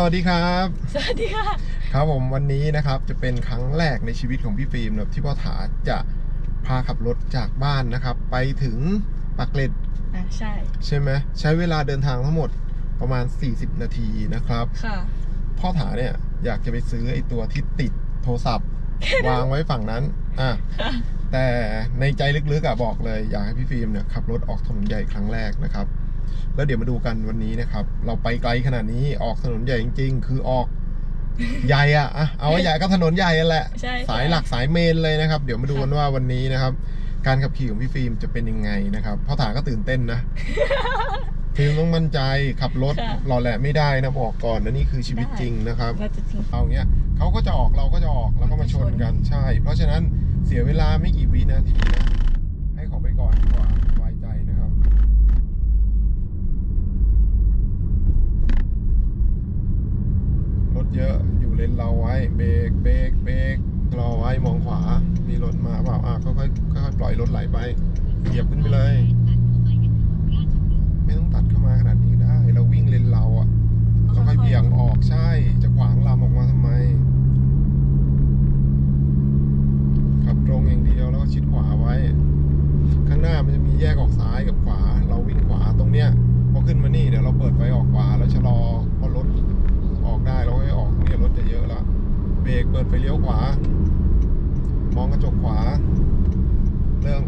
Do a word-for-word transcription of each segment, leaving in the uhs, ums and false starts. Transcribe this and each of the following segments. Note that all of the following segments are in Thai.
วัสดีครับสวัสดีค่ะครับผมวันนี้นะครับจะเป็นครั้งแรกในชีวิตของพี่ฟิล์มนะที่พ่อถาจะพาขับรถจากบ้านนะครับไปถึงปากเกร็ดอ่ะใช่ใช่ไหมใช้เวลาเดินทางทั้งหมดประมาณสี่สิบนาทีนะครับค่ะพ่อถาเนี่ยอยากจะไปซื้อไอ้ตัวที่ติดโทรศัพท์ วางไว้ฝั่งนั้นอ่ะแต่ในใจลึกๆอ่ะบอกเลยอยากให้พี่ฟิล์มเนี่ยขับรถออกถนนใหญ่ครั้งแรกนะครับแล้วเดี๋ยวมาดูกันวันนี้นะครับเราไปไกลขนาดนี้ออกถนนใหญ่จริงๆคือออกใหญ่อะอะเอาว่าใหญ่ก็ถนนใหญ่แหละสายหลักสายเมนเลยนะครับเดี๋ยวมาดูกันว่าวันนี้นะครับการขับขี่ของพี่ฟิล์มจะเป็นยังไงนะครับพ่อถาก็ตื่นเต้นนะฟิล์มต้องมั่นใจขับรถหล่อแหละไม่ได้นะบอกก่อนนะนี่คือชีวิตจริงนะครับเอาเงี้ยเขาก็จะออกเราก็จะออกแล้วก็มาชนกันใช่เพราะฉะนั้นเสียเวลาไม่กี่วินาทีนะให้เขาไปก่อนดีกว่าสบายใจนะครับรถเยอะอยู่เลนเราไว้เบรกเบรกเบรกรอไว้มองขวามีรถมาเปล่าอ่ะค่อยๆค่อยๆปล่อยรถไหลไปเหยียบขึ้นไปเลยไม่ต้องตัดเข้ามาขนาดนี้ได้เราวิ่งเลนเราอ่ะเราค่อยเบี่ยงออกใช่จะขวางลำออกมาทำไมขับตรงอย่างเดียวแล้วก็ชิดขวาไว้ข้างหน้ามันจะมีแยกออกซ้ายกับขวาเราวิ่งขวาตรงเนี้ยพอขึ้นมานี่เดี๋ยวเราเปิดไฟออกขวาแล้วชะลอพอรถออกได้เราให้ออกเนี่ยรถจะเยอะแล้วเบรกเปิดไฟเลี้ยวขวามองกระจกขวาเรื่อง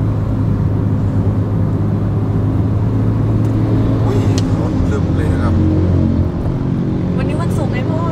อุ้ยรถลึมเลยนะครับวันนี้วันศุกร์ไหมพ่อ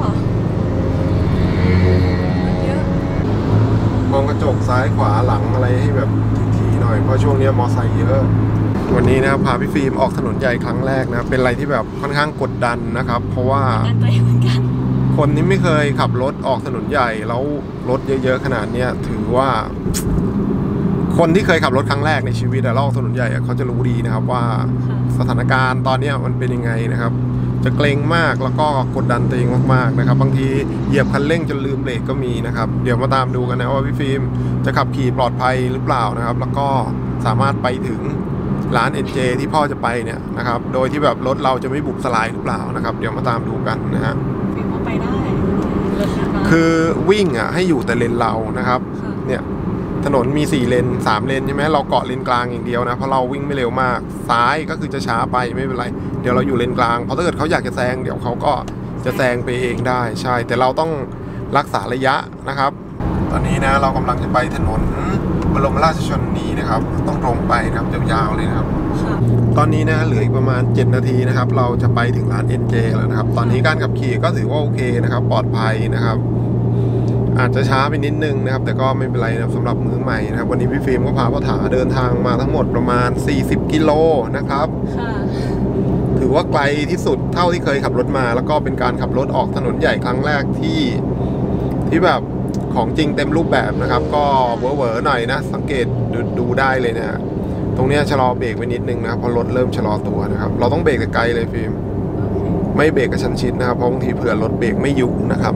เยอะมองกระจกซ้ายขวาหลังอะไรให้แบบทีๆหน่อยเพราะช่วงนี้มอไซค์เยอะวันนี้นะครับพาพี่ฟิล์มออกถนนใหญ่ครั้งแรกนะเป็นอะไรที่แบบค่อนข้างกดดันนะครับเพราะว่าคนนี้ไม่เคยขับรถออกถนนใหญ่แล้วรถเยอะๆขนาดนี้ถือว่าคนที่เคยขับรถครั้งแรกในชีวิตแล้วออกถนนใหญ่เขาจะรู้ดีนะครับว่าสถานการณ์ตอนนี้มันเป็นยังไงนะครับจะเกรงมากแล้วก็กดดันตัวเองมากๆนะครับบางทีเหยียบคันเร่งจนลืมเบรกก็มีนะครับเดี๋ยวมาตามดูกันนะว่าพี่ฟิล์มจะขับขี่ปลอดภัยหรือเปล่านะครับแล้วก็สามารถไปถึงร้าน เอ็น เจ ที่พ่อจะไปเนี่ยนะครับโดยที่แบบรถเราจะไม่บุบสลายหรือเปล่านะครับเดี๋ยวมาตามดูกันนะฮะฟิล์มไปได้คือวิ่งอ่ะให้อยู่แต่เลนเรานะครับเนี่ยถนนมีสี่เลนสามเลนใช่ไหมเราเกาะเลนกลางอย่างเดียวนะเพราะเราวิ่งไม่เร็วมากซ้ายก็คือจะช้าไปไม่เป็นไรเดี๋ยวเราอยู่เลนกลางเพราะถ้าเกิดเขาอยากจะแซงเดี๋ยวเขาก็จะแซงไปเองได้ใช่แต่เราต้องรักษาระยะนะครับตอนนี้นะเรากำลังจะไปถนนบรมราชชนนีนะครับต้องตรงไปนะครับยาวๆเลยนะครับตอนนี้นะเหลืออีกประมาณเจ็ดนาทีนะครับเราจะไปถึงร้าน เอ็น เจ แล้วนะครับตอนนี้การขับขี่ก็ถือว่าโอเคนะครับปลอดภัยนะครับอาจจะช้าไปนิดนึงนะครับแต่ก็ไม่เป็นไรนะสำหรับมือใหม่นะครับวันนี้พี่ฟิล์มก็พาพ่อถาเดินทางมาทั้งหมดประมาณสี่สิบกิโลนะครับถือว่าไกลที่สุดเท่าที่เคยขับรถมาแล้วก็เป็นการขับรถออกถนนใหญ่ครั้งแรกที่ที่แบบของจริงเต็มรูปแบบนะครับก็เวอร์ๆหน่อยนะสังเกตด ดูได้เลยนะตรงนี้ชะลอเบรกไว้นิดนึงนะครับพอรถเริ่มชะลอตัวนะครับเราต้องเบรกไกลเลยฟิล์มไม่เบรกกระชั้นชิดนะครับเพราะบางทีเผื่อรถเบรกไม่อยู่นะครับ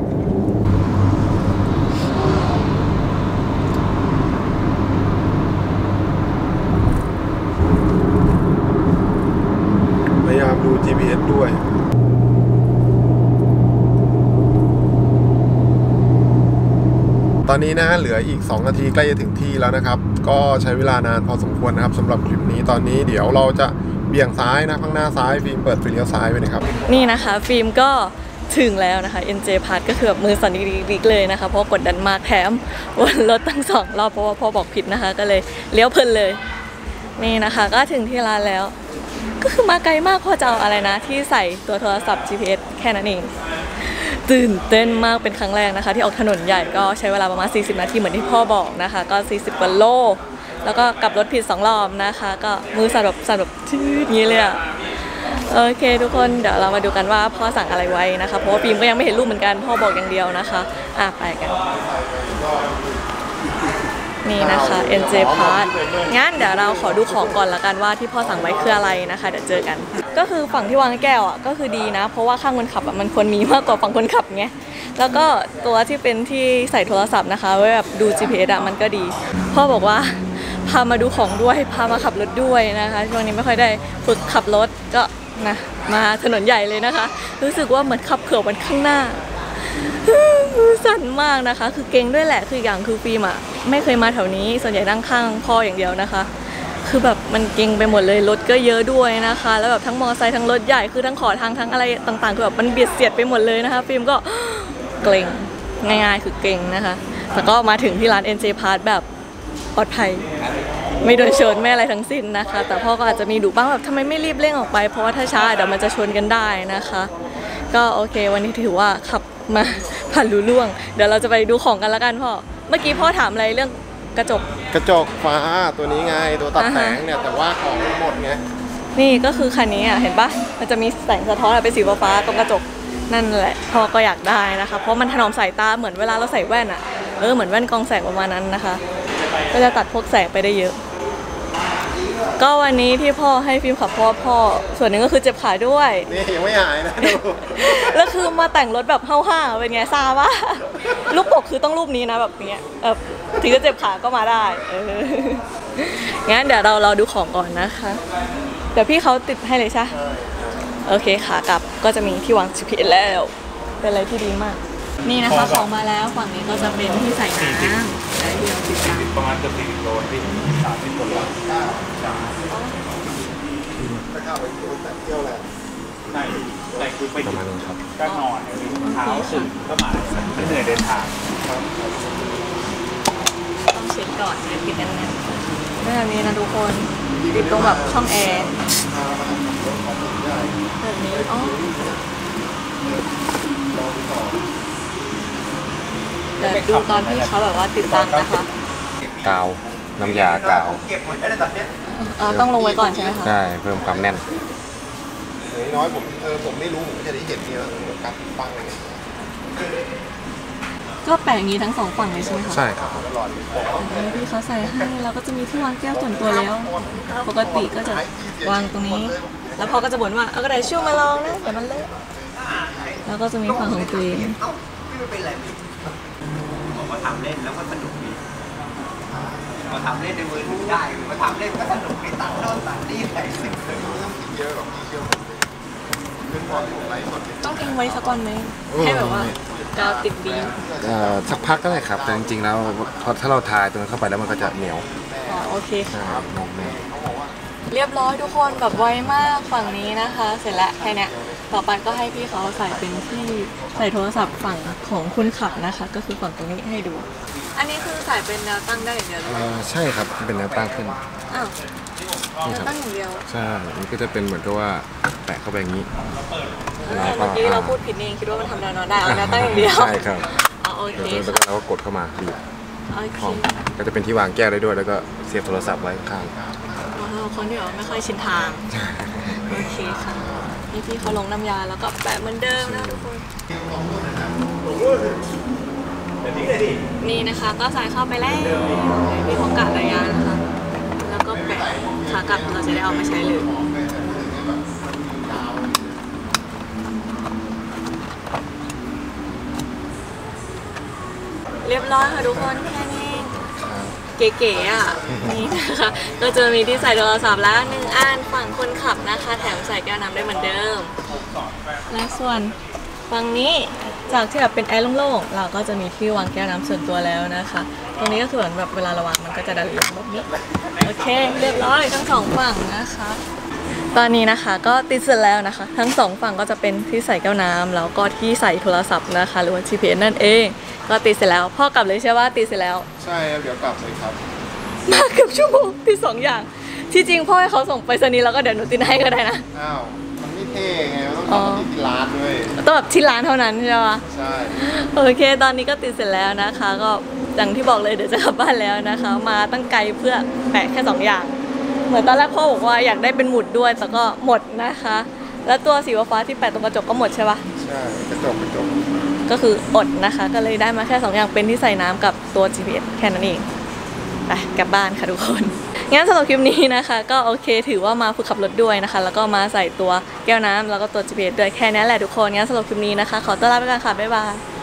พยายามดู จี พี เอส ด้วยตอนนี้นะเหลืออีกสองนาทีใกล้จะถึงที่แล้วนะครับก็ใช้เวลานานพอสมควรนะครับสำหรับคลิปนี้ตอนนี้เดี๋ยวเราจะเบี่ยงซ้ายนะข้างหน้าซ้ายฟิล์มเปิดไฟเลี้ยวซ้ายไปนะครับนี่นะคะฟิล์มก็ถึงแล้วนะคะ เอ็น เจ Part ก็คือแบบมือสั่นดิกๆเลยนะคะเพราะกดดันมากแถมวนรถตั้งสองรอบเพราะว่าพ่อบอกผิดนะคะก็เลยเลี้ยวเพลินเลยนี่นะคะก็ถึงที่ร้านแล้วก็คือมาไกลมากพอจะเอาอะไรนะที่ใส่ตัวโทรศัพท์ จี พี เอส แค่นั้นเองตื่นเต้นมากเป็นครั้งแรกนะคะที่ออกถนนใหญ่ก็ใช้เวลาประมาณสี่สิบนาทีเหมือนที่พ่อบอกนะคะก็สี่สิบกว่าโลแล้วก็กลับรถผิดสองรอบนะคะก็มือสั่นแบบสั่นแบบชืดนี้เลยอะโอเคทุกคนเดี๋ยวเรามาดูกันว่าพ่อสั่งอะไรไว้นะคะเพราะว่าฟิล์มก็ยังไม่เห็นรูปเหมือนกันพ่อบอกอย่างเดียวนะคะอ่ะไปกันนี่นะคะ เอ็น เจ Part งั้นเดี๋ยวเราขอดูของก่อนละกันว่าที่พ่อสั่งไว้คืออะไรนะคะเดี๋ยวเจอกันก็คือฝั่งที่วางแก้วอ่ะก็คือดีนะเพราะว่าข้างคนขับอ่ะมันควรมีมากกว่าฝั่งคนขับไงแล้วก็ตัวที่เป็นที่ใส่โทรศัพท์นะคะไว้แบบดู จี พี เอส อ่ะมันก็ดีพ่อบอกว่าพามาดูของด้วยพามาขับรถด้วยนะคะช่วงนี้ไม่ค่อยได้ฝึกขับรถก็นะมาถนนใหญ่เลยนะคะรู้สึกว่าเหมือนขับเขื่อนมันข้างหน้าสั่นมากนะคะคือเก่งด้วยแหละคืออย่างคือฟิล์มอะไม่เคยมาแถวนี้ส่วนใหญ่นั่งข้างพ่ออย่างเดียวนะคะคือแบบมันเก่งไปหมดเลยรถก็เยอะด้วยนะคะแล้วแบบทั้งมอเตอร์ไซค์ทั้งรถใหญ่คือทั้งขอทางทั้งอะไรต่างๆคือแบบมันเบียดเสียดไปหมดเลยนะคะฟิล์มก็เกรงง่ายๆคือเก่งนะคะแต่ก็มาถึงที่ร้าน เอ็น เจ Part แบบปลอดภัยไม่โดนชนไม่อะไรทั้งสิ้นนะคะแต่พ่อก็อาจจะมีดุบ้างแบบทำไมไม่รีบเร่งออกไปเพราะว่าถ้าช้าเดี๋ยวมันจะชนกันได้นะคะก็โอเควันนี้ถือว่าขับมาผ่านรูล่วงเดี๋ยวเราจะไปดูของกันแล้วกันพ่อเมื่อกี้พ่อถามอะไรเรื่องกระจกกระจกฟ้าตัวนี้ไงตัวตัดแสงเนี่ยแต่ว่าของหมดไงนี่ก็คือคันนี้อ่ะเห็นปะมันจะมีแสงสะท้อนเป็นสีฟ้าตรงกระจกนั่นแหละพ่อก็อยากได้นะคะเพราะมันถนอมสายตาเหมือนเวลาเราใส่แว่นอ่ะเออเหมือนแว่นกรองแสงประมาณนั้นนะคะก็จะตัดพวกแสงไปได้เยอะก็วันนี้ที่พ่อให้ฟิล์มขับพ่อพ่อส่วนหนึ่งก็คือเจ็บขาด้วยนี่ยังไม่หายนะดูแล้วคือมาแต่งรถแบบห้าวๆเป็นไงซาว่ารูปปกคือต้องรูปนี้นะแบบนี้เออถึงจะเจ็บขาก็มาได้เอองั้นเดี๋ยวเราเราดูของก่อนนะคะเดี๋ยวพี่เขาติดให้เลยใช่โอเคขากลับก็จะมีที่วาง จี พี เอส แล้วเป็นอะไรที่ดีมากนี่นะคะของมาแล้วฝั่งนี้ก็จะเป็นที่ใส่น้ำและเดียวติดกันประมาณเกือบสี่สิบโลที่สามสิบโลถ้าเข้าไปเที่ยวแหละใช่แต่คือไปประมาณนี้ครับก็นอนเช้าตื่นก็มาไม่เหนื่อยเดินทางต้องเช็ดก่อนเนี่ยปิดแน่นๆแบบนี้นะทุกคนติดตรงแบบช่องแอร์แบบนี้อ๋อเดี๋ยวดูตอนที่เขาแบบว่าติดตั้งนะคะกาวน้ำยากาวเออต้องลงไว้ก่อนใช่ไหมคะใช่เพิ่มความแน่นน้อยผมเออผมไม่รู้ผมจะได้เห็นเนี่ยการตั้งอะไรก็แปะอย่างนี้ทั้งสองฝั่งเลยใช่ไหมคะใช่ครับพี่เขาใส่ให้เราก็จะมีที่วางแก้วส่วนตัวแล้วปกติก็จะวางตรงนี้แล้วพ่อก็จะบ่นว่าเอากระดาษชู่มาลองนะแต่มันเลอะแล้วก็จะมีฝั่งของตัวเองบอกว่าทำเล่นแล้วก็สนุกดีมาทำเล่นในมือถือได้มาทำเล่นก็สนุกดีตัดโน่นตัดนี่ใส่สิ่งเยอะหรอกเยอะขึ้นพอที่ผมไลฟ์สดต้องทิ้งไว้สักวันไหมให้แบบว่ากาวติดดีสักพักก็ได้ครับแต่จริงๆแล้วถ้าเราทายตรงนั้นเข้าไปแล้วมันก็จะเหนียวอ๋อโอเคค่ะเรียบร้อยทุกคนแบบไวมากฝั่งนี้นะคะเสร็จแล้วแค่นี้ต่อไปก็ให้พี่เขาใส่เป็นที่ใส่โทรศัพท์ฝั่งของคุณขับนะคะก็คือฝั่งตรงนี้ให้ดูอันนี้คือใส่เป็นแนวตั้งได้อย่างเดียวเลยใช่ครับเป็นแนวตั้งขึ้นอ้าวแนวตั้งอย่างเดียวใช่มันก็จะเป็นเหมือนกับว่าแปะเข้าไปอย่างนี้เมื่อกี้เราพูดผิดเองคิดว่ามันทำแนวนอนได้เอาแนวตั้งอย่างเดียวใช่ครับอ๋อโอเคแล้วก็เราก็กดเข้ามาบีบห้องก็จะเป็นที่วางแก้วได้ด้วยแล้วก็เสียบโทรศัพท์ไว้ข้างคนที่แบบไม่ค่อยชินทางโอเคค่ะนี่พี่เขาลงน้ำยาแล้วก็แปะเหมือนเดิมนะทุกคนนี่นะคะก็ใส่เข้าไปแล้วพี่เขากะระยะนะคะแล้วก็แปะขากลับเราจะได้เอามาใช้เลยเรียบร้อยค่ะทุกคนแค่นี้เก๋ๆอ่ะนี่นะคะก็จะมีที่ใส่โทรศัพท์แล้วหนึ่งอันฝั่งคนขับนะคะแถมใส่แก้วน้ำได้เหมือนเดิมและส่วนฝั่งนี้จากที่แบบเป็นแอร์โล่งๆเราก็จะมีที่วางแก้วน้ำส่วนตัวแล้วนะคะตรงนี้ก็คือเหมือนแบบเวลาเราวางมันก็จะดันลงแบบนี้โอเคเรียบร้อยทั้งสองฝั่งนะคะตอนนี้นะคะก็ติดเสร็จแล้วนะคะทั้งสองฝั่งก็จะเป็นที่ใส่แก้วน้ำแล้วก็ที่ใส่โทรศัพท์นะคะหรือว่า จี พี เอส นั่นเองก็ติดเสร็จแล้วพ่อกลับเลยใช่ว่าติดเสร็จแล้วใช่เดี๋ยวกลับเลยครับมาเกือบชั่วโมงติดสองอย่างที่จริงพ่อให้เขาส่งไปสนีแล้วก็เดี๋ยวหนูติดให้ก็ได้นะอ้าวมันไม่เท่ไงมันต้องทำที่ร้านด้วยต้องแบบที่ร้านเท่านั้นใช่ไหมใช่โอเคตอนนี้ก็ติดเสร็จแล้วนะคะก็อย่างที่บอกเลยเดี๋ยวจะกลับบ้านแล้วนะคะมาตั้งไกลเพื่อแปะแค่สองอย่างเหมือนตอนแรกพ่อบอกว่าอยากได้เป็นหมุดด้วยแต่ก็หมดนะคะแล้วตัวสีฟ้าที่แปะตรงกระจกก็หมดใช่ปะใช่กระจกกระจกก็คืออดนะคะก็เลยได้มาแค่สองอย่างเป็นที่ใส่น้ำกับตัว จี พี เอส แค่นั้นเองไปกลับบ้านค่ะทุกคนงั้นสำหรับคลิปนี้นะคะก็โอเคถือว่ามาฝึกขับรถด้วยนะคะแล้วก็มาใส่ตัวแก้วน้ำแล้วก็ตัว จี พี เอส ด้วยแค่นี้แหละทุกคนงั้นสำหรับคลิปนี้นะคะขอต้อนรับไปก่อนค่ะบ๊ายบาย